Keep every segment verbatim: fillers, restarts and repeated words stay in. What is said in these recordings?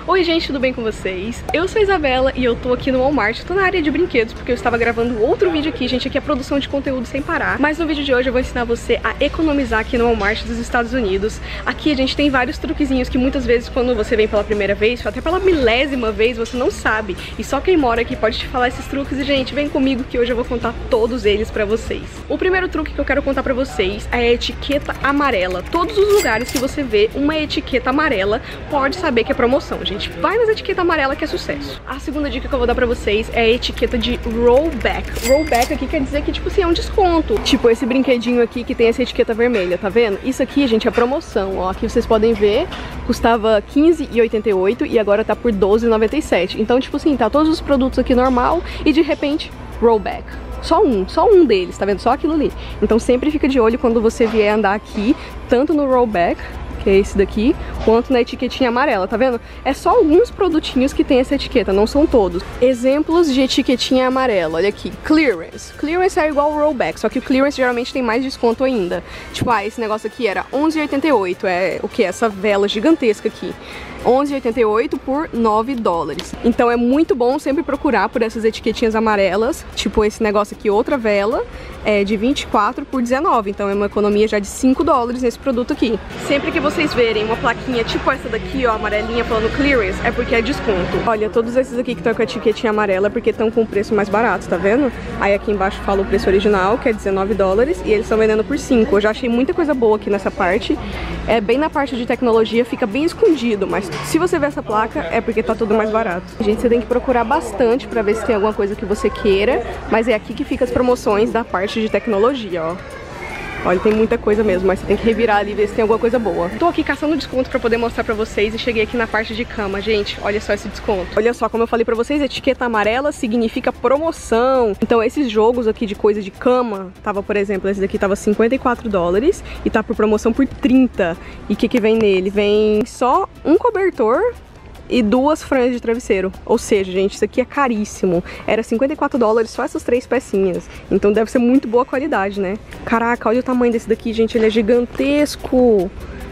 Oi gente, tudo bem com vocês? Eu sou a Isabela e eu tô aqui no Walmart, tô na área de brinquedos porque eu estava gravando outro vídeo aqui, gente, aqui é produção de conteúdo sem parar. Mas no vídeo de hoje eu vou ensinar você a economizar aqui no Walmart dos Estados Unidos. Aqui a gente tem vários truquezinhos que muitas vezes quando você vem pela primeira vez, até pela milésima vez, você não sabe. E só quem mora aqui pode te falar esses truques e, gente, vem comigo que hoje eu vou contar todos eles pra vocês. O primeiro truque que eu quero contar pra vocês é a etiqueta amarela. Todos os lugares que você vê uma etiqueta amarela, pode saber que é promoção, gente. Vai nas etiquetas amarelas que é sucesso. A segunda dica que eu vou dar pra vocês é a etiqueta de rollback. Rollback aqui quer dizer que, tipo assim, é um desconto. Tipo esse brinquedinho aqui que tem essa etiqueta vermelha, tá vendo? Isso aqui, gente, é promoção, ó. Aqui vocês podem ver, custava quinze reais e oitenta e oito centavos e agora tá por doze reais e noventa e sete centavos. Então, tipo assim, tá todos os produtos aqui normal e de repente, rollback. Só um, só um deles, tá vendo? Só aquilo ali. Então sempre fica de olho quando você vier andar aqui, tanto no rollback, que é esse daqui, quanto na etiquetinha amarela, tá vendo? É só alguns produtinhos que tem essa etiqueta, não são todos. Exemplos de etiquetinha amarela, olha aqui, clearance. Clearance é igual ao rollback, só que o clearance geralmente tem mais desconto ainda. Tipo, ah, esse negócio aqui era onze reais e oitenta e oito centavos, é o que? Essa vela gigantesca aqui. onze reais e oitenta e oito centavos por nove dólares. Então é muito bom sempre procurar por essas etiquetinhas amarelas, tipo esse negócio aqui, outra vela, é de vinte e quatro por dezenove, então é uma economia já de cinco dólares nesse produto aqui. Sempre que vocês verem uma plaquinha tipo essa daqui, ó, amarelinha falando clearance, é porque é desconto. Olha, todos esses aqui que estão com a etiquetinha amarela é porque estão com o preço mais barato, tá vendo? Aí aqui embaixo fala o preço original, que é dezenove dólares, e eles estão vendendo por cinco. Eu já achei muita coisa boa aqui nessa parte. É bem na parte de tecnologia, fica bem escondido, mas se você ver essa placa, é porque tá tudo mais barato. Gente, você tem que procurar bastante pra ver se tem alguma coisa que você queira, mas é aqui que fica as promoções da parte de tecnologia, ó. Olha, tem muita coisa mesmo, mas você tem que revirar ali e ver se tem alguma coisa boa. Tô aqui caçando desconto pra poder mostrar pra vocês e cheguei aqui na parte de cama, gente. Olha só esse desconto. Olha só, como eu falei pra vocês, etiqueta amarela significa promoção. Então esses jogos aqui de coisa de cama, tava, por exemplo, esse daqui tava cinquenta e quatro dólares e tá por promoção por trinta. E o que que vem nele? Vem só um cobertor e duas franjas de travesseiro. Ou seja, gente, isso aqui é caríssimo. Era cinquenta e quatro dólares só essas três pecinhas. Então deve ser muito boa qualidade, né? Caraca, olha o tamanho desse daqui, gente. Ele é gigantesco.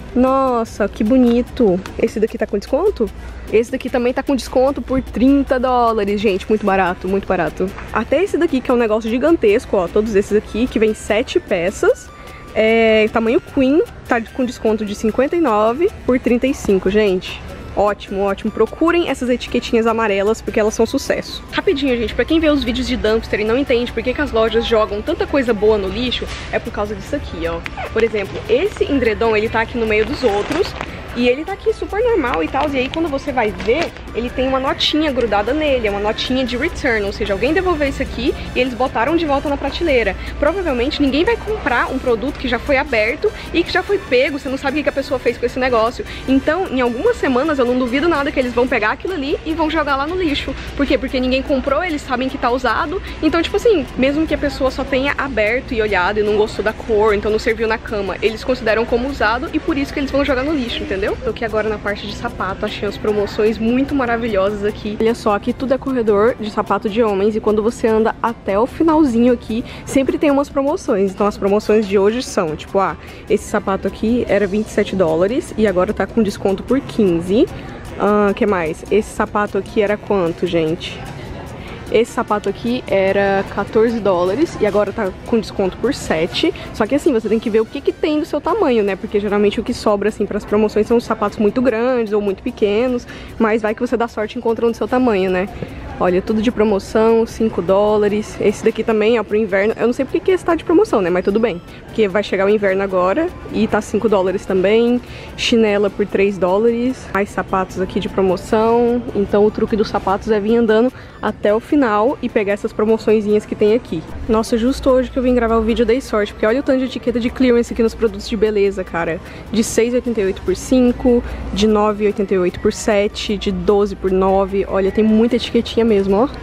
Nossa, que bonito. Esse daqui tá com desconto? Esse daqui também tá com desconto por trinta dólares, gente. Muito barato, muito barato. Até esse daqui, que é um negócio gigantesco, ó. Todos esses aqui, que vem sete peças. É, tamanho Queen, tá com desconto de cinquenta e nove por trinta e cinco, gente. Ótimo, ótimo. Procurem essas etiquetinhas amarelas porque elas são sucesso. Rapidinho, gente, pra quem vê os vídeos de dumpster e não entende por que que as lojas jogam tanta coisa boa no lixo, é por causa disso aqui, ó. Por exemplo, esse edredom, ele tá aqui no meio dos outros e ele tá aqui super normal e tal, e aí quando você vai ver, ele tem uma notinha grudada nele, é uma notinha de return, ou seja, alguém devolveu isso aqui e eles botaram de volta na prateleira. Provavelmente ninguém vai comprar um produto que já foi aberto e que já foi pego, você não sabe o que a pessoa fez com esse negócio. Então, em algumas semanas, eu não duvido nada que eles vão pegar aquilo ali e vão jogar lá no lixo. Por quê? Porque ninguém comprou, eles sabem que tá usado, então, tipo assim, mesmo que a pessoa só tenha aberto e olhado e não gostou da cor, então não serviu na cama, eles consideram como usado e por isso que eles vão jogar no lixo, entendeu? Tô aqui agora na parte de sapato, achei as promoções muito maravilhosas aqui. Olha só, aqui tudo é corredor de sapato de homens e quando você anda até o finalzinho aqui, sempre tem umas promoções. Então as promoções de hoje são, tipo, ah, esse sapato aqui era vinte e sete dólares e agora tá com desconto por quinze. Ah, que mais? Esse sapato aqui era quanto, gente? Esse sapato aqui era quatorze dólares e agora tá com desconto por sete. Só que assim, você tem que ver o que que tem do seu tamanho, né? Porque geralmente o que sobra, assim, pras promoções são os sapatos muito grandes ou muito pequenos. Mas vai que você dá sorte e encontra um do seu tamanho, né? Olha, tudo de promoção, cinco dólares. Esse daqui também, ó, pro inverno. Eu não sei porque que esse tá de promoção, né? Mas tudo bem. Porque vai chegar o inverno agora e tá cinco dólares também. Chinela por três dólares. Mais sapatos aqui de promoção. Então o truque dos sapatos é vir andando até o final e pegar essas promoçõezinhas que tem aqui. Nossa, justo hoje que eu vim gravar o vídeo eu dei sorte, porque olha o tanto de etiqueta de clearance aqui nos produtos de beleza, cara. De seis reais e oitenta e oito por cinco, de nove reais e oitenta e oito por sete, de doze por nove. Olha, tem muita etiquetinha mesmo, ó.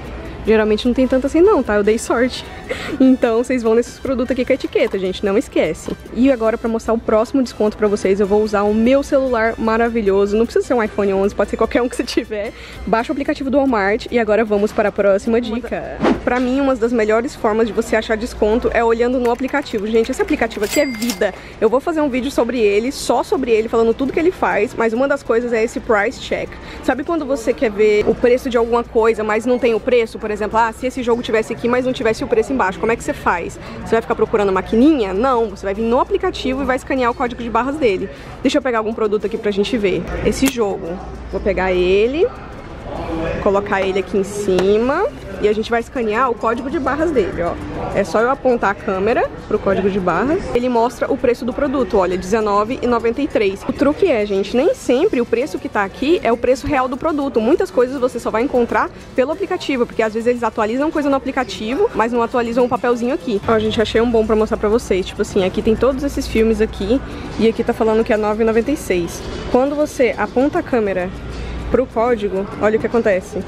Geralmente não tem tanto assim não, tá? Eu dei sorte. Então vocês vão nesses produtos aqui com a etiqueta, gente, não esquece. E agora pra mostrar o próximo desconto pra vocês, eu vou usar o meu celular maravilhoso. Não precisa ser um iPhone onze, pode ser qualquer um que você tiver. Baixa o aplicativo do Walmart e agora vamos para a próxima dica. Pra mim, uma das melhores formas de você achar desconto é olhando no aplicativo. Gente, esse aplicativo aqui é vida. Eu vou fazer um vídeo sobre ele, só sobre ele, falando tudo que ele faz, mas uma das coisas é esse Price Check. Sabe quando você quer ver o preço de alguma coisa, mas não tem o preço? Por exemplo, ah, se esse jogo tivesse aqui, mas não tivesse o preço embaixo, como é que você faz? Você vai ficar procurando a maquininha? Não, você vai vir no aplicativo e vai escanear o código de barras dele. Deixa eu pegar algum produto aqui pra gente ver. Esse jogo, vou pegar ele, colocar ele aqui em cima e a gente vai escanear o código de barras dele, ó. É só eu apontar a câmera pro código de barras. Ele mostra o preço do produto, olha, dezenove reais e noventa e três centavos. O truque é, gente, nem sempre o preço que tá aqui é o preço real do produto. Muitas coisas você só vai encontrar pelo aplicativo, porque às vezes eles atualizam coisa no aplicativo, mas não atualizam o papelzinho aqui. Ó, gente, achei um bom pra mostrar pra vocês. Tipo assim, aqui tem todos esses filmes aqui e aqui tá falando que é nove reais e noventa e seis centavos. Quando você aponta a câmera pro código, olha o que acontece.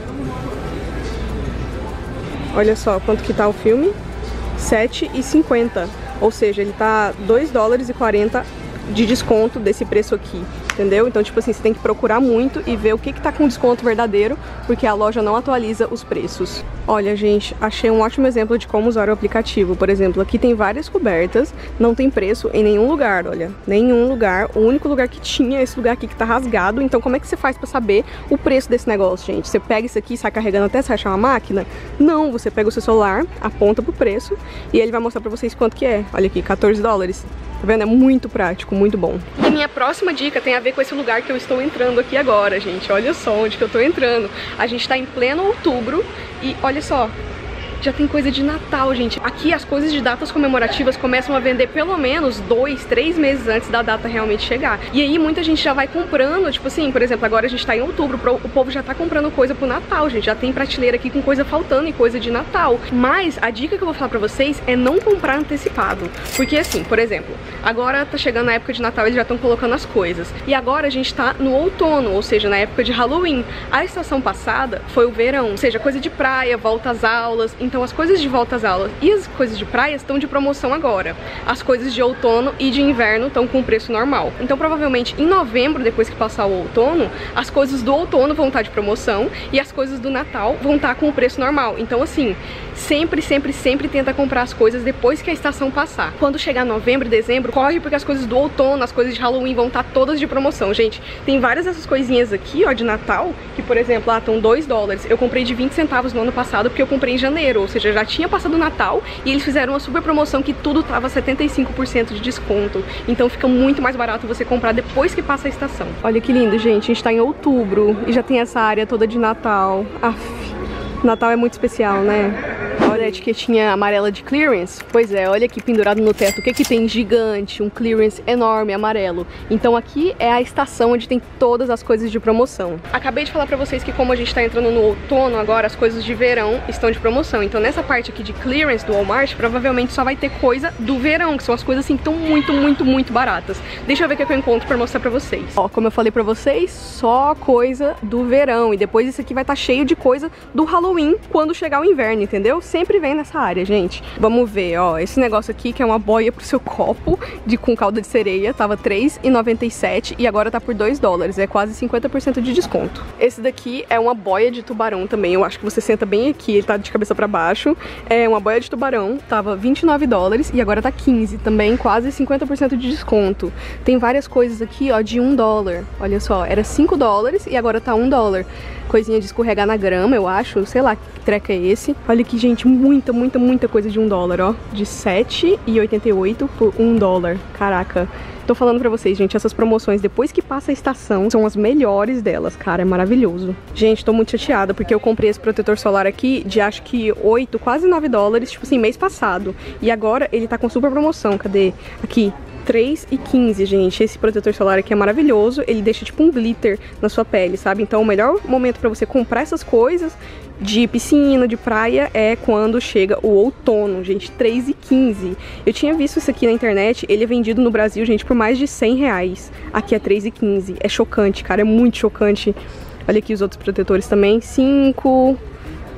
Olha só quanto que tá o filme, sete reais e cinquenta centavos, ou seja, ele tá dois dólares e quarenta centavos de desconto desse preço aqui, entendeu? Então, tipo assim, você tem que procurar muito e ver o que que tá com desconto verdadeiro, porque a loja não atualiza os preços. Olha, gente, achei um ótimo exemplo de como usar o aplicativo. Por exemplo, aqui tem várias cobertas, não tem preço em nenhum lugar, olha, nenhum lugar. O único lugar que tinha é esse lugar aqui que tá rasgado. Então, como é que você faz pra saber o preço desse negócio, gente? Você pega isso aqui e sai carregando até você achar uma máquina? Não, você pega o seu celular, aponta pro preço e ele vai mostrar pra vocês quanto que é. Olha aqui, quatorze dólares. Tá vendo? É muito prático, muito bom. E minha próxima dica tem a ver com esse lugar que eu estou entrando aqui agora, gente. Olha só onde que eu tô entrando. A gente tá em pleno outubro e olha só, já tem coisa de Natal, gente. Aqui as coisas de datas comemorativas começam a vender pelo menos dois, três meses antes da data realmente chegar. E aí muita gente já vai comprando, tipo assim, por exemplo, agora a gente tá em outubro, o povo já tá comprando coisa pro Natal, gente. Já tem prateleira aqui com coisa faltando e coisa de Natal. Mas a dica que eu vou falar pra vocês é não comprar antecipado. Porque assim, por exemplo, agora tá chegando a época de Natal, eles já estão colocando as coisas. E agora a gente tá no outono, ou seja, na época de Halloween. A estação passada foi o verão, ou seja, coisa de praia, volta às aulas. Então as coisas de volta às aulas e as coisas de praia estão de promoção agora. As coisas de outono e de inverno estão com preço normal. Então provavelmente em novembro, depois que passar o outono, as coisas do outono vão estar de promoção e as coisas do Natal vão estar com o preço normal. Então assim, sempre, sempre, sempre tenta comprar as coisas depois que a estação passar. Quando chegar novembro e dezembro, corre porque as coisas do outono, as coisas de Halloween vão estar todas de promoção. Gente, tem várias dessas coisinhas aqui, ó, de Natal, que por exemplo, lá estão dois dólares. Eu comprei de vinte centavos no ano passado porque eu comprei em janeiro, ou seja, já tinha passado o Natal e eles fizeram uma super promoção que tudo tava setenta e cinco por cento de desconto. Então fica muito mais barato você comprar depois que passa a estação. Olha que lindo, gente. A gente tá em outubro e já tem essa área toda de Natal. Aff, Natal é muito especial, né? Olha a etiquetinha amarela de clearance. Pois é, olha aqui pendurado no teto. O que que tem gigante? Um clearance enorme, amarelo. Então aqui é a estação onde tem todas as coisas de promoção. Acabei de falar pra vocês que como a gente tá entrando no outono agora, as coisas de verão estão de promoção. Então nessa parte aqui de clearance do Walmart, provavelmente só vai ter coisa do verão, que são as coisas assim que estão muito, muito, muito baratas. Deixa eu ver o que eu encontro pra mostrar pra vocês. Ó, como eu falei pra vocês, só coisa do verão. E depois isso aqui vai estar cheio de coisa do Halloween quando chegar o inverno, entendeu? Sempre vem nessa área, gente. Vamos ver, ó, esse negócio aqui que é uma boia pro seu copo de com calda de sereia, tava três reais e noventa e sete centavos e agora tá por dois dólares, é quase cinquenta por cento de desconto. Esse daqui é uma boia de tubarão também, eu acho que você senta bem aqui, ele tá de cabeça pra baixo. É uma boia de tubarão, tava vinte e nove dólares e agora tá quinze, também quase cinquenta por cento de desconto. Tem várias coisas aqui, ó, de um dólar. Olha só, era cinco dólares e agora tá um dólar. Coisinha de escorregar na grama, eu acho, sei lá que treco é esse. Olha aqui, gente, muita, muita, muita coisa de um dólar, ó. De sete reais e oitenta e oito centavos por um dólar. Caraca. Tô falando pra vocês, gente, essas promoções, depois que passa a estação, são as melhores delas, cara, é maravilhoso. Gente, tô muito chateada, porque eu comprei esse protetor solar aqui de acho que oito, quase nove dólares, tipo assim, mês passado. E agora ele tá com super promoção, cadê? Aqui, três reais e quinze, gente. Esse protetor solar aqui é maravilhoso, ele deixa tipo um glitter na sua pele, sabe? Então o melhor momento pra você comprar essas coisas de piscina, de praia, é quando chega o outono, gente, três reais e quinze. Eu tinha visto isso aqui na internet, ele é vendido no Brasil, gente, por mais de cem reais. Aqui é três reais e quinze. É chocante, cara, é muito chocante. Olha aqui os outros protetores também, cinco, tal.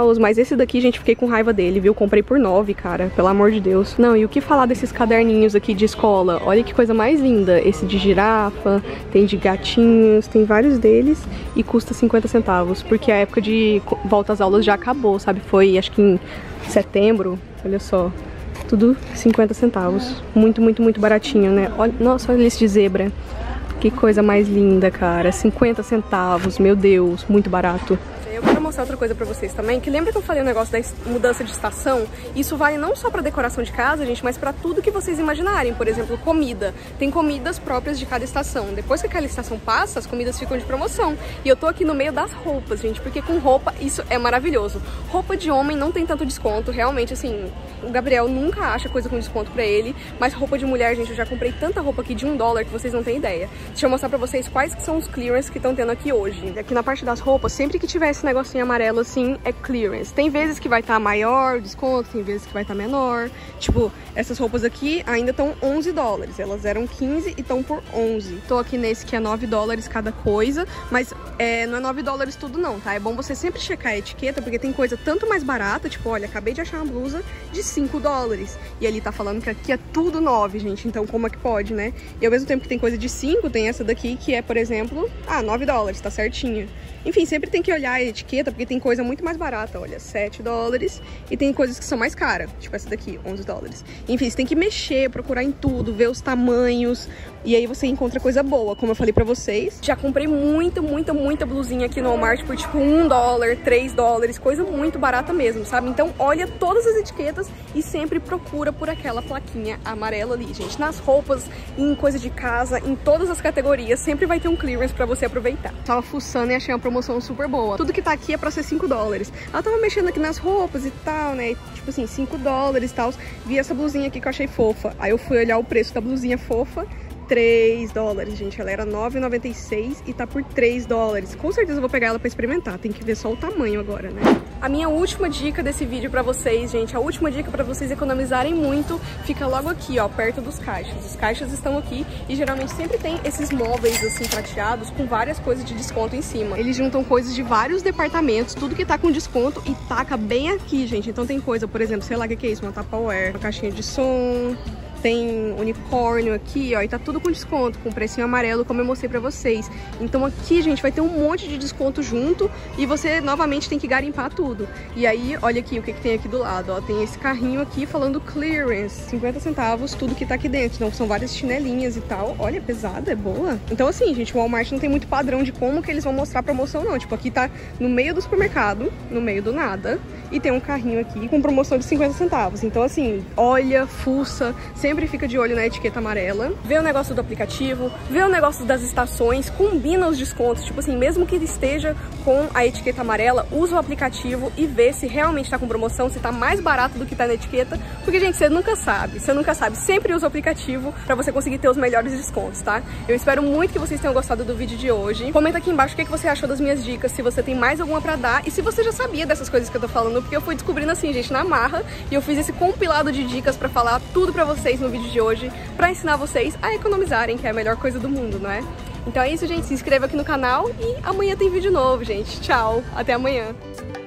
tal, mas esse daqui, gente, fiquei com raiva dele, viu? Comprei por nove, cara, pelo amor de Deus. Não, e o que falar desses caderninhos aqui de escola? Olha que coisa mais linda. Esse de girafa, tem de gatinhos, tem vários deles e custa cinquenta centavos, porque a época de volta às aulas já acabou, sabe? Foi, acho que em setembro, olha só. Tudo cinquenta centavos. Muito, muito, muito baratinho, né? Olha, nossa, olha esse de zebra. Que coisa mais linda, cara. cinquenta centavos, meu Deus, muito barato. Eu quero mostrar outra coisa pra vocês também, que lembra que eu falei o negócio da mudança de estação? Isso vale não só pra decoração de casa, gente, mas pra tudo que vocês imaginarem. Por exemplo, comida. Tem comidas próprias de cada estação. Depois que aquela estação passa, as comidas ficam de promoção. E eu tô aqui no meio das roupas, gente, porque com roupa isso é maravilhoso. Roupa de homem não tem tanto desconto, realmente, assim, o Gabriel nunca acha coisa com desconto pra ele, mas roupa de mulher, gente, eu já comprei tanta roupa aqui de um dólar que vocês não têm ideia. Deixa eu mostrar pra vocês quais que são os clearance que estão tendo aqui hoje. Aqui na parte das roupas, sempre que tiver esse negocinho amarelo assim, é clearance. Tem vezes que vai estar tá maior o desconto, tem vezes que vai estar tá menor. Tipo, essas roupas aqui ainda estão onze dólares. Elas eram quinze e estão por onze. Tô aqui nesse que é nove dólares cada coisa, mas é, não é nove dólares tudo não, tá? É bom você sempre checar a etiqueta, porque tem coisa tanto mais barata, tipo, olha, acabei de achar uma blusa de cinco dólares. E ali tá falando que aqui é tudo nove, gente. Então como é que pode, né? E ao mesmo tempo que tem coisa de cinco, tem essa daqui que é, por exemplo, ah, nove dólares, tá certinho. Enfim, sempre tem que olhar a etiqueta, porque tem coisa muito mais barata, olha, sete dólares. E tem coisas que são mais caras, tipo essa daqui, onze dólares. Enfim, você tem que mexer, procurar em tudo, ver os tamanhos. E aí você encontra coisa boa, como eu falei pra vocês. Já comprei muita, muita, muita blusinha aqui no Walmart por tipo um dólar, três dólares, coisa muito barata mesmo, sabe? Então olha todas as etiquetas e sempre procura por aquela plaquinha amarela ali, gente. Nas roupas, em coisa de casa, em todas as categorias, sempre vai ter um clearance pra você aproveitar. Tava fuçando e achei uma promoção super boa. Tudo que tá aqui é pra ser cinco dólares. Ela tava mexendo aqui nas roupas e tal, né? Tipo assim, cinco dólares e tal. Vi essa blusinha aqui que eu achei fofa. Aí eu fui olhar o preço da blusinha fofa. três dólares, gente. Ela era nove e noventa e seis e tá por três dólares. Com certeza eu vou pegar ela pra experimentar. Tem que ver só o tamanho agora, né? A minha última dica desse vídeo pra vocês, gente, a última dica pra vocês economizarem muito, fica logo aqui, ó, perto dos caixas. Os caixas estão aqui e geralmente sempre tem esses móveis, assim, prateados com várias coisas de desconto em cima. Eles juntam coisas de vários departamentos, tudo que tá com desconto e taca bem aqui, gente. Então tem coisa, por exemplo, sei lá o que é isso, uma Tupperware, uma caixinha de som... Tem unicórnio aqui, ó, e tá tudo com desconto, com precinho amarelo, como eu mostrei pra vocês. Então aqui, gente, vai ter um monte de desconto junto e você, novamente, tem que garimpar tudo. E aí, olha aqui o que que tem aqui do lado, ó. Tem esse carrinho aqui falando clearance, cinquenta centavos, tudo que tá aqui dentro. Então são várias chinelinhas e tal. Olha, pesada, é boa. Então assim, gente, o Walmart não tem muito padrão de como que eles vão mostrar a promoção, não. Tipo, aqui tá no meio do supermercado, no meio do nada. E tem um carrinho aqui com promoção de cinquenta centavos. Então assim, olha, fuça, sempre Sempre fica de olho na etiqueta amarela, vê o negócio do aplicativo, vê o negócio das estações, combina os descontos, tipo assim, mesmo que esteja com a etiqueta amarela, usa o aplicativo e vê se realmente tá com promoção, se tá mais barato do que tá na etiqueta, porque, gente, você nunca sabe, você nunca sabe, sempre usa o aplicativo pra você conseguir ter os melhores descontos, tá? Eu espero muito que vocês tenham gostado do vídeo de hoje. Comenta aqui embaixo o que, que você achou das minhas dicas, se você tem mais alguma pra dar e se você já sabia dessas coisas que eu tô falando, porque eu fui descobrindo assim, gente, na marra, e eu fiz esse compilado de dicas pra falar tudo pra vocês no vídeo de hoje, pra ensinar vocês a economizarem, que é a melhor coisa do mundo, não é? Então é isso, gente, se inscreva aqui no canal e amanhã tem vídeo novo, gente. Tchau, até amanhã!